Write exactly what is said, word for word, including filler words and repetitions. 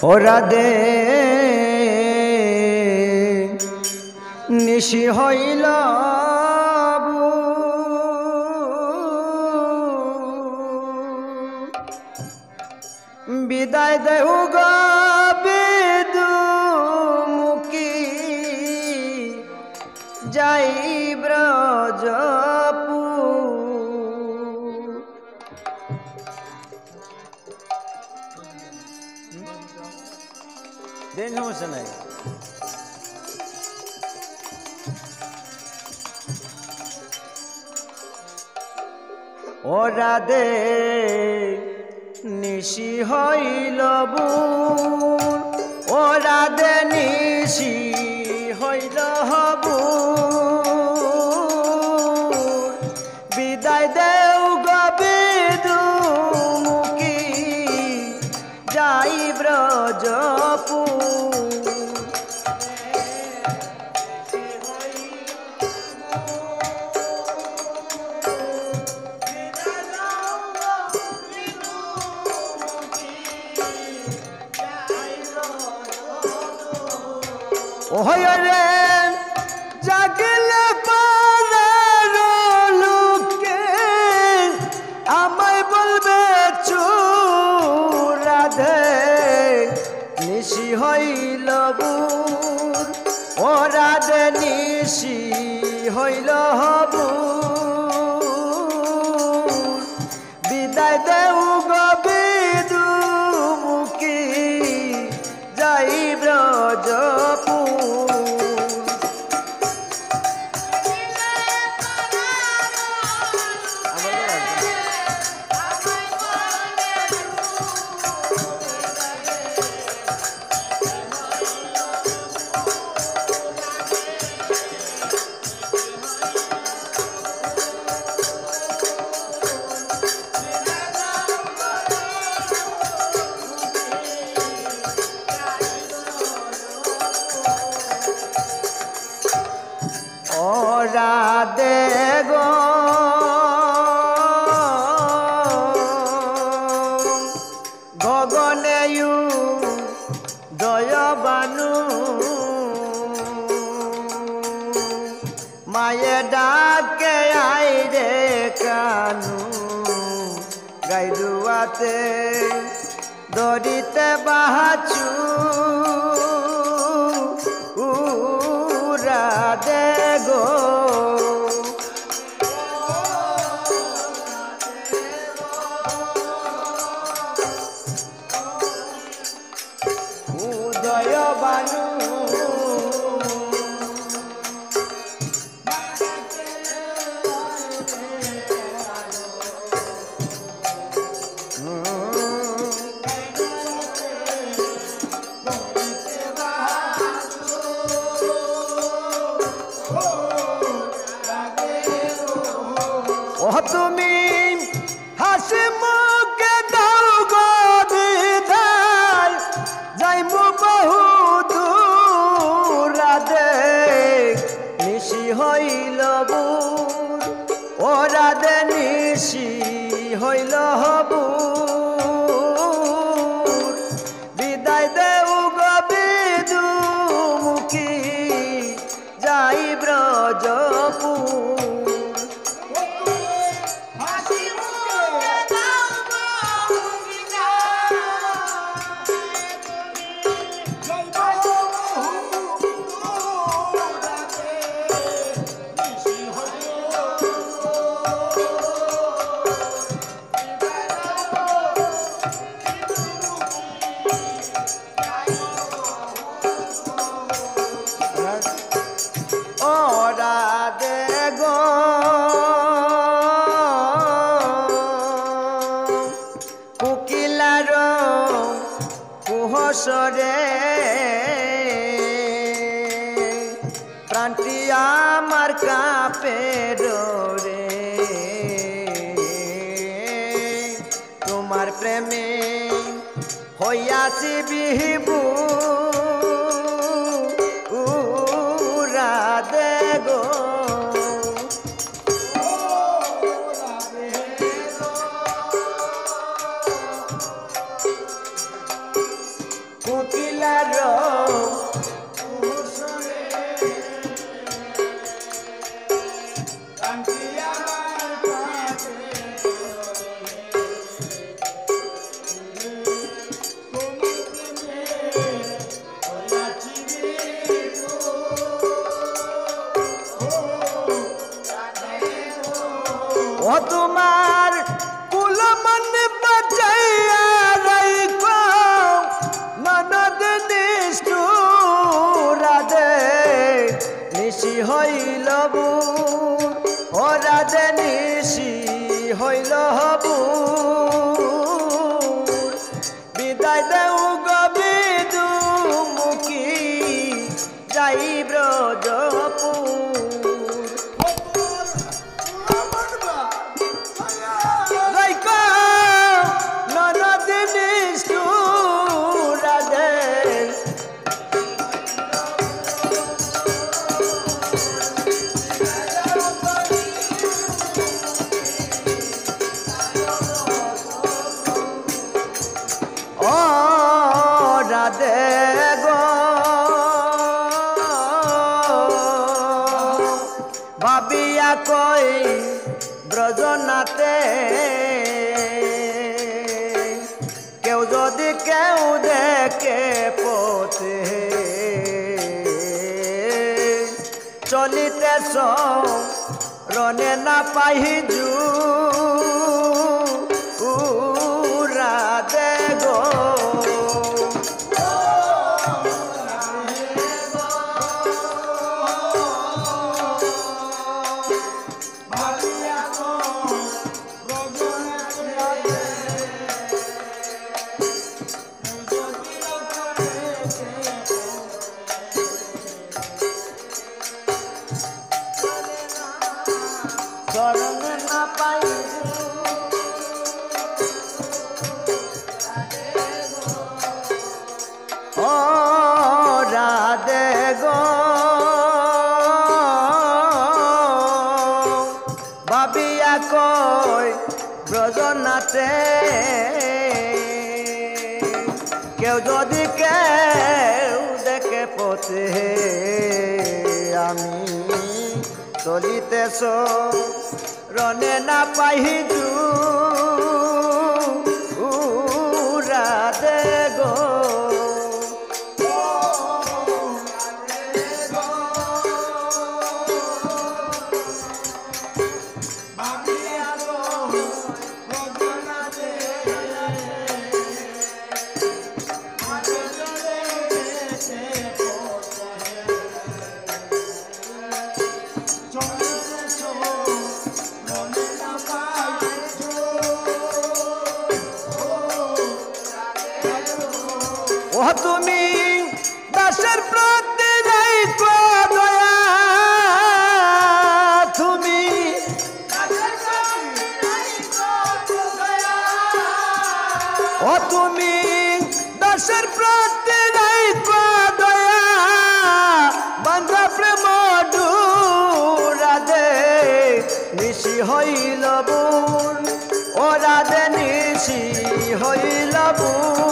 ওরা দে নিশি হইল বিদায় দেহু গো বিদু মুখী যাই ব্রজপু দেন সমস্যা নাই ওরা দে নিশি হইল বুর ওরা দে নিশি হইল হবু বিদায় দেও গবিদু মুখী যাই ব্রজপু ওহরে জাগলে পারার লোকে আমায় বলবে চুরাধে নিশি হইল বুর ও রাধে নিশি হইল হবু বিদায় দেউ গবিদু মুখী যাই ব্রজপু রাধে গো গগনেয়ু দয়াবানু মায়ে ডাকে আই রে কানু গাইরুয়াতে দড়িতে বাহাচু রাধে গো উদয় বানু তুমি হাসি মুখে দাও গো বিদায় যাইমু বহু দূর রাধে নিশি হইল বুর ও রাধে নিশি হইল হবুর বিদায় দেউ গো বিদু মুখী যাই ব্রজপুর কুহসরে প্রাণটি আমার কাঁপে রে তোমার প্রেমে হইয়াছি বিহু রাধে গো কোকিলার ও তোমার কুলমন বাঁচাইয়া রাইকো ননদ নিষ্ঠুর রাধে নিশি হইল বুর ও রাধে নিশি হইল বুর বিদায় দেও গবিদু মুখী যাই ব্রজপুর ভাবিয়া কই ব্রজনাতে কেউ যদি কেউ দেখে পথে চলিতেছ রনে না পাইজু রাধে গো চরণে না পাই ও রাধে গো ভাবিয়া কই ব্রজনাতে কেউ যদি কেউ দেখে পথে আমি চলিতেছ রনে না পাইজু রাধে গো ও তুমি দাসের প্রতি রাইকো দয়া তুমি ও তুমি দাসের প্রতি রাইকো দয়া বান্ধা প্রেম রাধে নিশি হইল বুন ও রাধে নিশি হইল বুন